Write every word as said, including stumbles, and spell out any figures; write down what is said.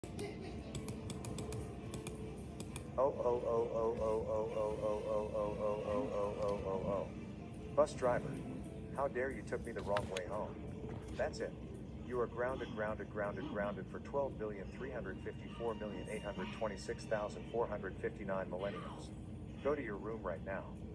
Oh, oh, oh, oh, oh, oh, oh, oh, oh, oh, oh, oh, oh, oh, oh, oh. Bus driver, how dare you took me the wrong way home. That's it. You are grounded, grounded, grounded, grounded for twelve billion three hundred fifty-four million eight hundred twenty-six thousand four hundred fifty-nine millenniums. Go to your room right now.